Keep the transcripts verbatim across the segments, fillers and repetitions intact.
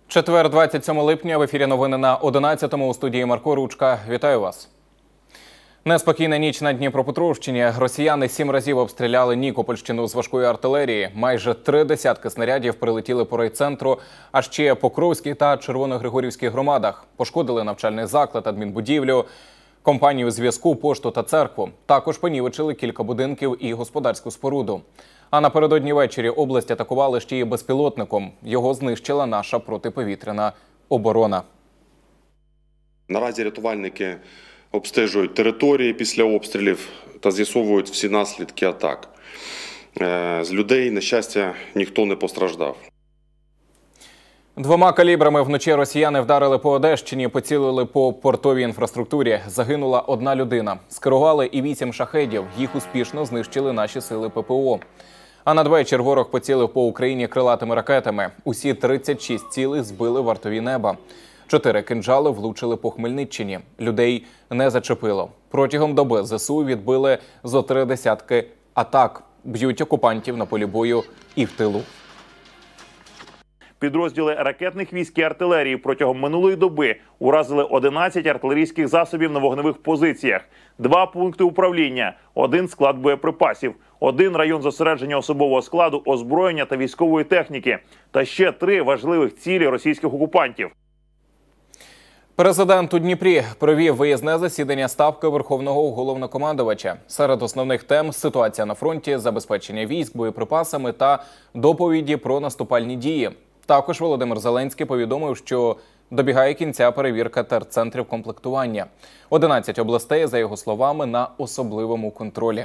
Четвер, двадцять сьоме липня, в ефірі новини на одинадцятому, у студії Марко Ручка. Вітаю вас. Неспокійна ніч на Дніпропетровщині. Росіяни сім разів обстріляли Нікопольщину з важкої артилерії. Майже три десятки снарядів прилетіли по райцентру, а ще Покровській та Червоногригорівській громадах. Пошкодили навчальний заклад, адмінбудівлю, компанію зв'язку, пошту та церкву. Також понівечили кілька будинків і господарську споруду. А напередодні ввечері область атакували ще й безпілотником. Його знищила наша протиповітряна оборона. Наразі рятувальники обстежують території після обстрілів та з'ясовують всі наслідки атак. З людей, на щастя, ніхто не постраждав. Двома калібрами вночі росіяни вдарили по Одещині, поцілили по портовій інфраструктурі. Загинула одна людина. Скерували і вісім шахедів. Їх успішно знищили наші сили ППО. А надвечір ворог поцілив по Україні крилатими ракетами. Усі тридцять шість цілих збили вартові неба. Чотири кинджали влучили по Хмельниччині. Людей не зачепило. Протягом доби ЗСУ відбили зо три десятки атак. Б'ють окупантів на полі бою і в тилу. Підрозділи ракетних військ і артилерії протягом минулої доби уразили одинадцять артилерійських засобів на вогневих позиціях, два пункти управління, один склад боєприпасів, один район зосередження особового складу, озброєння та військової техніки та ще три важливих цілі російських окупантів. Президент у Дніпрі провів виїзне засідання Ставки Верховного Головнокомандувача. Серед основних тем – ситуація на фронті, забезпечення військ боєприпасами та доповіді про наступальні дії. Також Володимир Зеленський повідомив, що добігає кінця перевірка терцентрів комплектування. одинадцять областей, за його словами, на особливому контролі.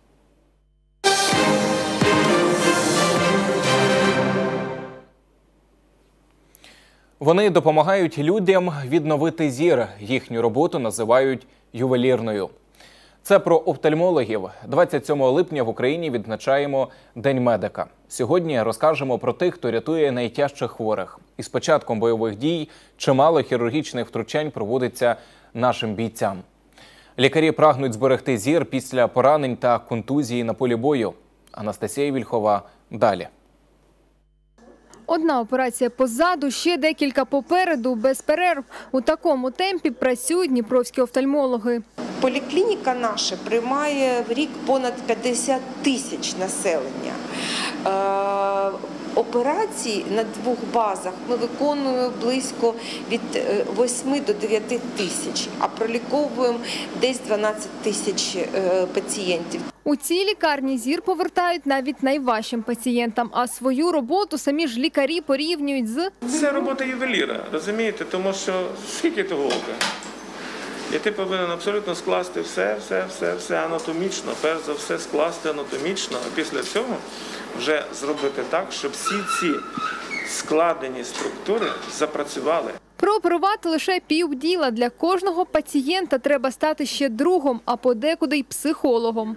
Вони допомагають людям відновити зір. Їхню роботу називають ювелірною. Це про офтальмологів. двадцять сьомого липня в Україні відзначаємо День медика. Сьогодні розкажемо про тих, хто рятує найтяжчих хворих. І з початком бойових дій чимало хірургічних втручань проводиться нашим бійцям. Лікарі прагнуть зберегти зір після поранень та контузії на полі бою. Анастасія Вільхова далі. Одна операція позаду, ще декілька попереду, без перерв. У такому темпі працюють дніпровські офтальмологи. Поліклініка наша приймає в рік понад п'ятдесят тисяч населення. Е, операцій на двох базах ми виконуємо близько від восьми до дев'яти тисяч, а проліковуємо десь дванадцять тисяч е, пацієнтів. У цій лікарні зір повертають навіть найважчим пацієнтам, а свою роботу самі ж лікарі порівнюють з… Це робота ювеліра, розумієте? Тому що скільки того ока? І ти повинен абсолютно скласти все, все, все, все анатомічно, перш за все скласти анатомічно, а після цього вже зробити так, щоб всі ці складені структури запрацювали. Прооперувати лише півділа. Для кожного пацієнта треба стати ще другом, а подекуди й психологом.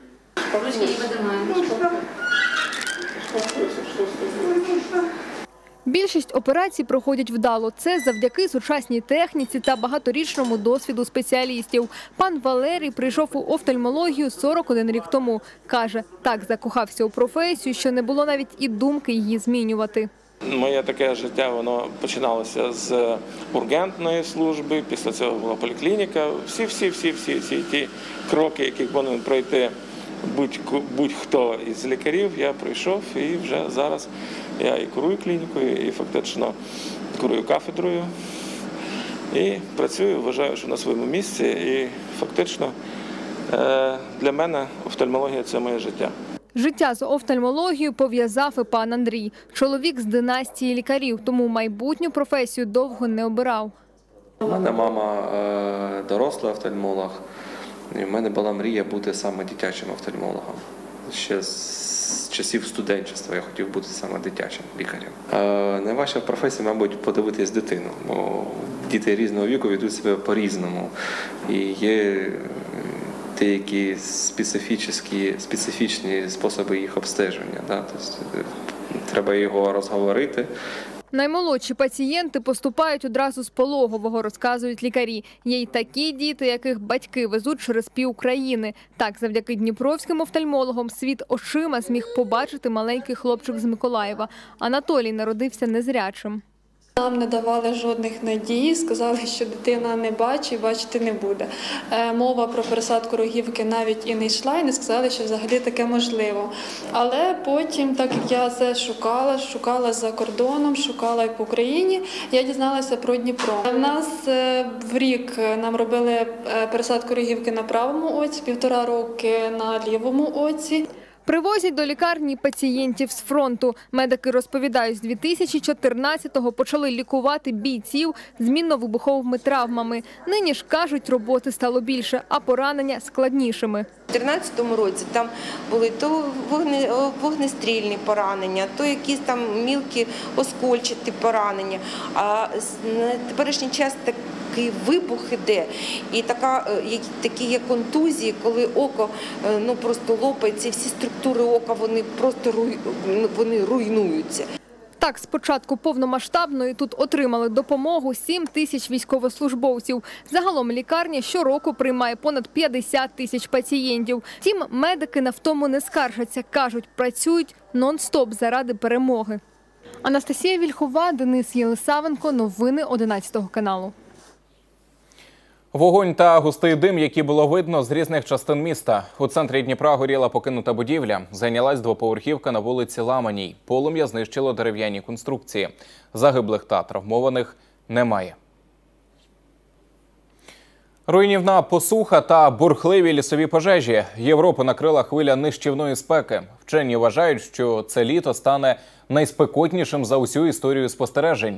Більшість операцій проходять вдало. Це завдяки сучасній техніці та багаторічному досвіду спеціалістів. Пан Валерій прийшов у офтальмологію сорок один рік тому. Каже, так закохався у професію, що не було навіть і думки її змінювати. Моє таке життя, воно починалося з ургентної служби, після цього була поліклініка. Всі-всі-всі всі ті кроки, які повинен пройти будь-хто із лікарів, я пройшов і вже зараз я і курую клінікою, і фактично курую кафедрою. І працюю, вважаю, що на своєму місці. І фактично для мене офтальмологія – це моє життя. Життя з офтальмологією пов'язав і пан Андрій. Чоловік з династії лікарів, тому майбутню професію довго не обирав. У мене мама дорослий офтальмолог. І в мене була мрія бути саме дитячим офтальмологом. Ще з часів студентства я хотів бути саме дитячим лікарем. Найважча професія, мабуть, подивитись дитину, бо діти різного віку ведуть себе по-різному. І є деякі специфічні, специфічні способи їх обстеження. Да? Тобто, треба його розговорити. Наймолодші пацієнти поступають одразу з пологового, розказують лікарі. Є й такі діти, яких батьки везуть через пів-України. Так, завдяки дніпровським офтальмологам світ очима зміг побачити маленький хлопчик з Миколаєва. Анатолій народився незрячим. Нам не давали жодних надій, сказали, що дитина не бачить, бачити не буде. Мова про пересадку рогівки навіть і не йшла, і не сказали, що взагалі таке можливо. Але потім, так як я це шукала, шукала за кордоном, шукала і по Україні, я дізналася про Дніпро. У нас в рік нам робили пересадку рогівки на правому оці, півтора роки на лівому оці. Привозять до лікарні пацієнтів з фронту. Медики розповідають, з дві тисячі чотирнадцятого почали лікувати бійців з мінно-вибуховими травмами. Нині ж, кажуть, роботи стало більше, а поранення складнішими. У дві тисячі чотирнадцятому році там були то вогнестрільні поранення, то якісь там мілкі оскольчаті поранення. А на теперішній час такий вибух іде, і така, такі є контузії, коли око ну, просто лопається, і всі структури ока вони просто руй, вони руйнуються. Так, спочатку повномасштабної тут отримали допомогу сім тисяч військовослужбовців. Загалом лікарня щороку приймає понад п'ятдесят тисяч пацієнтів. Втім, медики на втому не скаржаться. Кажуть, працюють нон-стоп заради перемоги. Анастасія Вільхова, Денис Єлисавенко. Новини одинадцятого каналу. Вогонь та густий дим, які було видно з різних частин міста. У центрі Дніпра горіла покинута будівля. Зайнялась двоповерхівка на вулиці Ламаній. Полум'я знищило дерев'яні конструкції. Загиблих та травмованих немає. Руйнівна посуха та бурхливі лісові пожежі. Європу накрила хвиля нищівної спеки. Вчені вважають, що це літо стане найспекотнішим за усю історію спостережень.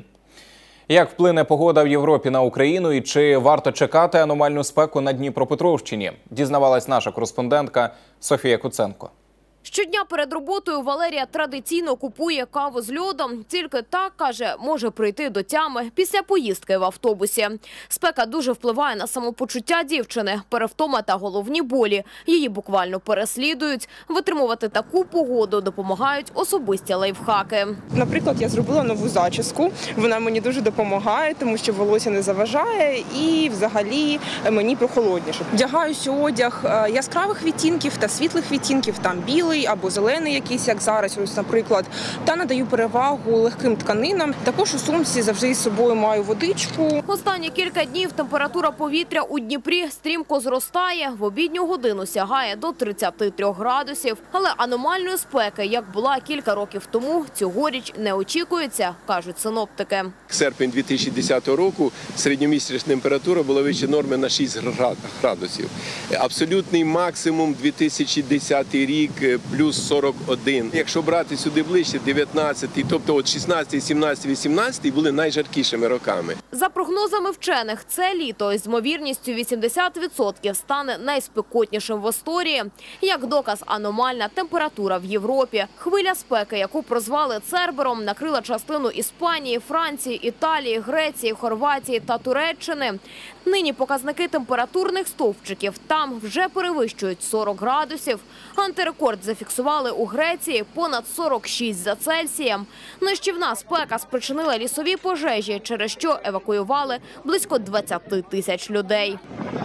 Як вплине погода в Європі на Україну і чи варто чекати аномальну спеку на Дніпропетровщині? Дізнавалась наша кореспондентка Софія Куценко. Щодня перед роботою Валерія традиційно купує каву з льодом. Тільки так, каже, може прийти до тями після поїздки в автобусі. Спека дуже впливає на самопочуття дівчини. Перевтома та головні болі. Її буквально переслідують. Витримувати таку погоду допомагають особисті лайфхаки. Наприклад, я зробила нову зачіску. Вона мені дуже допомагає, тому що волосся не заважає і взагалі мені прохолодніше. Вдягаюся одяг яскравих відтінків та світлих відтінків, там білий або зелений якийсь, як зараз, ось, наприклад, та надаю перевагу легким тканинам. Також у сумці завжди із собою маю водичку. Останні кілька днів температура повітря у Дніпрі стрімко зростає. В обідню годину сягає до тридцяти трьох градусів. Але аномальної спеки, як була кілька років тому, цьогоріч не очікується, кажуть синоптики. Серпень дві тисячі десятого року середньомісячна температура була вище норми на шість градусів. Абсолютний максимум дві тисячі десятий рік плюс сорок один. Якщо брати сюди ближче, дев'ятнадцятий, тобто от шістнадцятий, сімнадцятий, вісімнадцятий були найжаркішими роками. За прогнозами вчених, це літо із ймовірністю вісімдесят відсотків стане найспекотнішим в історії. Як доказ, аномальна температура в Європі. Хвиля спеки, яку прозвали Цербером, накрила частину Іспанії, Франції, Італії, Греції, Хорватії та Туреччини. Нині показники температурних стовпчиків там вже перевищують сорок градусів. Антирекорд зафіксували у Греції – понад сорок шість за Цельсієм. Нищівна спека спричинила лісові пожежі, через що евакуювали близько двадцяти тисяч людей.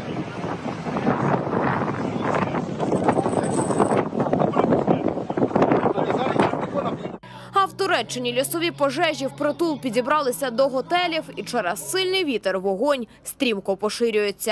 А в Туреччині лісові пожежі впритул підібралися до готелів і через сильний вітер вогонь стрімко поширюється.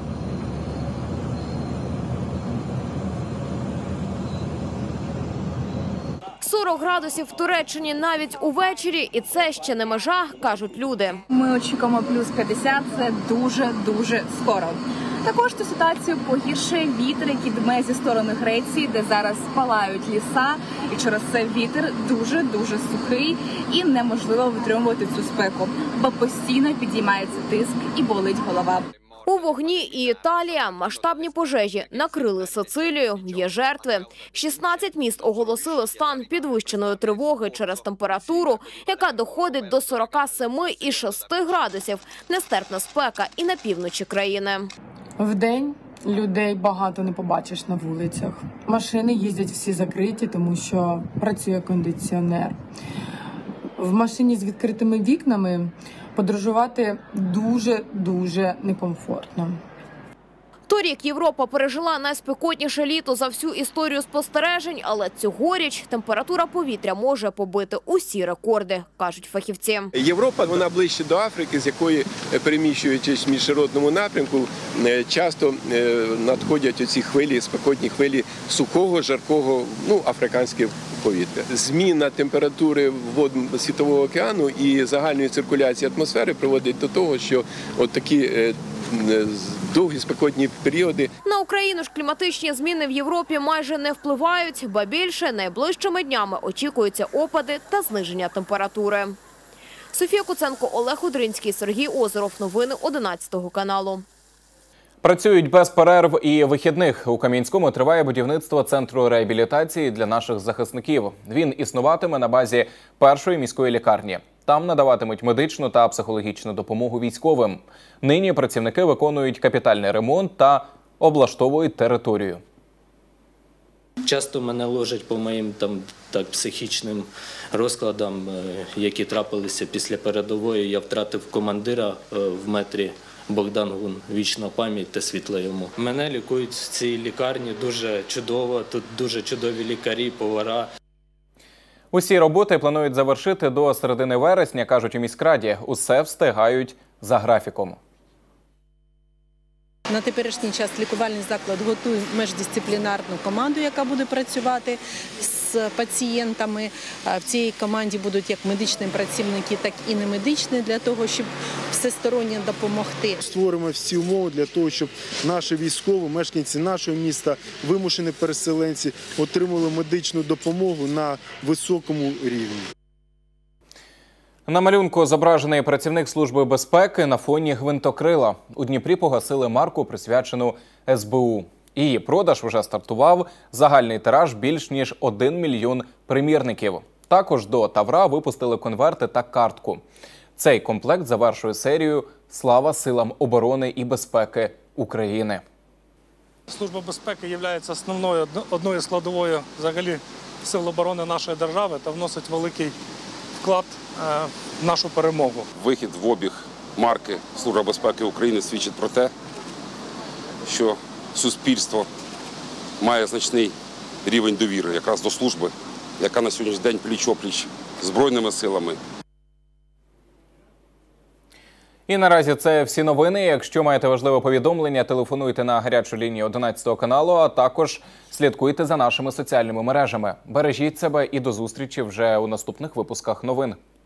сорок градусів в Туреччині навіть увечері, і це ще не межа, кажуть люди. Ми очікуємо плюс п'ятдесят, це дуже-дуже скоро. Також цю ситуацію погіршує вітер, який дме зі сторони Греції, де зараз спалають ліса, і через це вітер дуже-дуже сухий і неможливо витримувати цю спеку, бо постійно підіймається тиск і болить голова. У вогні і Італія. Масштабні пожежі накрили Сицилію. Є жертви. шістнадцять міст оголосили стан підвищеної тривоги через температуру, яка доходить до сорока семи і шести градусів. Нестерпна спека і на півночі країни. Вдень людей багато не побачиш на вулицях. Машини їздять всі закриті, тому що працює кондиціонер. В машині з відкритими вікнами подорожувати дуже-дуже некомфортно. Торік Європа пережила найспекотніше літо за всю історію спостережень, але цьогоріч температура повітря може побити усі рекорди, кажуть фахівці. Європа, вона ближче до Африки, з якої, переміщуючись в міжнародному напрямку, часто надходять оці хвилі, спекотні хвилі сухого, жаркого, ну, африканського повітря. Зміна температури вод Світового океану і загальної циркуляції атмосфери приводить до того, що от такі довгі спекотні періоди. На Україну ж кліматичні зміни в Європі майже не впливають, ба більше найближчими днями очікуються опади та зниження температури. Софія Куценко, Олег Удринський, Сергій Озеров. Новини одинадцятого каналу. Працюють без перерв і вихідних. У Кам'янському триває будівництво центру реабілітації для наших захисників. Він існуватиме на базі першої міської лікарні. Там надаватимуть медичну та психологічну допомогу військовим. Нині працівники виконують капітальний ремонт та облаштовують територію. Часто мене ложать по моїм там так психічним розкладам, які трапилися після передової. Я втратив командира в метрі. Богдан Гун, вічна пам'ять та світла йому. Мене лікують в цій лікарні дуже чудово, тут дуже чудові лікарі, повара. Усі роботи планують завершити до середини вересня, кажуть у міськраді. Усе встигають за графіком. На теперішній час лікувальний заклад готує междисциплінарну команду, яка буде працювати з пацієнтами. В цій команді будуть як медичні працівники, так і немедичні, для того, щоб всесторонньо допомогти. Створимо всі умови для того, щоб наші військові, мешканці нашого міста, вимушені переселенці отримали медичну допомогу на високому рівні. На малюнку зображений працівник Служби безпеки на фоні гвинтокрила. У Дніпрі погасили марку, присвячену ес бе у. Її продаж вже стартував. Загальний тираж більш ніж один мільйон примірників. Також до Тавра випустили конверти та картку. Цей комплект завершує серію «Слава силам оборони і безпеки України». Служба безпеки є основною, одною складовою взагалі сил оборони нашої держави та вносить великий вклад в нашу перемогу. Вихід в обіг марки Служба безпеки України свідчить про те, що суспільство має значний рівень довіри якраз до служби, яка на сьогоднішній день пліч-опліч Збройними силами. І наразі це всі новини. Якщо маєте важливе повідомлення, телефонуйте на гарячу лінію одинадцятого каналу, а також слідкуйте за нашими соціальними мережами. Бережіть себе і до зустрічі вже у наступних випусках новин.